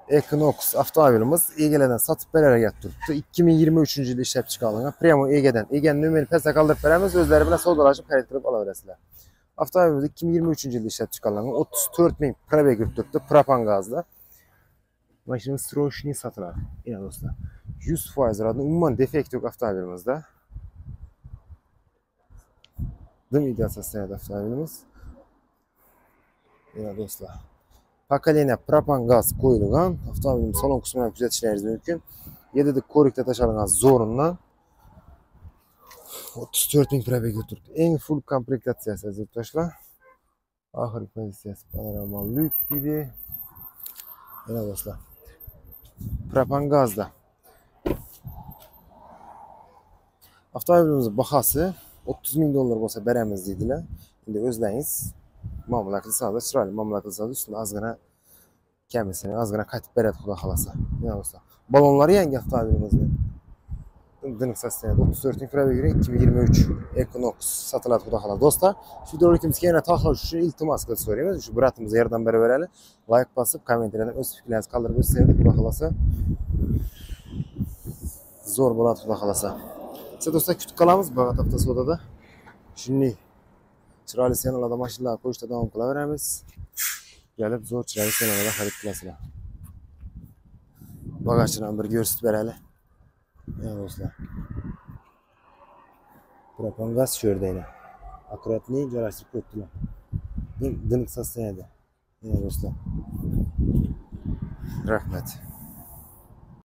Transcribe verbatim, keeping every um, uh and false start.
Equinox avtomobilimiz Ege'den satıp bererek turibdi. ikki ming yigirma uchinchi yilda ishlab chiqarilgan. Primo Ege'dan. Ege'ning nomerini pastga qoldirib beramiz, o'zlari bilan savdolashib xarid qilib olaverasizlar. Avtomobilimiz ikki ming yigirma uchinchi yilda ishlab chiqarilgan. o'ttiz to'rt ming probeg yurib turibdi, propan gazda. Mashinamiz srochniy sotiladi. Ina do'stlar. yuz foiz radni, umuman defekt yo'q avtomobilimizda. Dim ideatsiyasida avtomobilimiz. Ina do'stlar. Pokoleniya propan gaz qo'yilgan. Avtomobilimiz salon qismidan kuzatishlaringiz mumkin. yedida ko'rikda tashlangan zo'rindan o'ttiz to'rt ming probeg turibdi. Eng full komplektatsiyasi yurtdoshlar. Oxirgi pozitsiyasi panorama lyuk deydi. Mana do'stlar. Propan gazda. Avtomobilimizning bahosi o'ttiz ming dollar bo'lsa beramiz deydilar. Endi o'zlaringiz muomala qilsangiz, chiroyli muomala qilsangiz, ustida ozgina kamisi, ozgina qaytib beradi xudo xolasa. Mana do'stlar. Balonlari yangi avtomobilimizning. Dinik sostoyanida o'ttiz to'rt ming probeg, ikki ming yigirma uch Equinox sotiladi xudo xolasa. Do'stlar, shu videolikimizga yana tahlil uchun iltimos qilib so'raymiz. Shu bratimizga yordam beraveraylik. Like bosib, kommentariyada o'z fikrlaringizni qoldirib o'tsangiz xudo xolasa. Zo'r bo'ladi xudo xolasa. Siz do'stlar kutib qolamiz Bag'at avtosodada. Shunday chiroyli senalarda mashinalar qo'yishda davom qilaveramiz. Kelib zo'r chiroyli senalarda xarid qilasizlar. Bagajchidan bir ko'rsatib beraylik. Mana do'stlar. Propan gaz sho'rdayni. Akkuratni joylashtirib qo'yibdilar. Dinik sostoyanida. Mana do'stlar. Rahmat.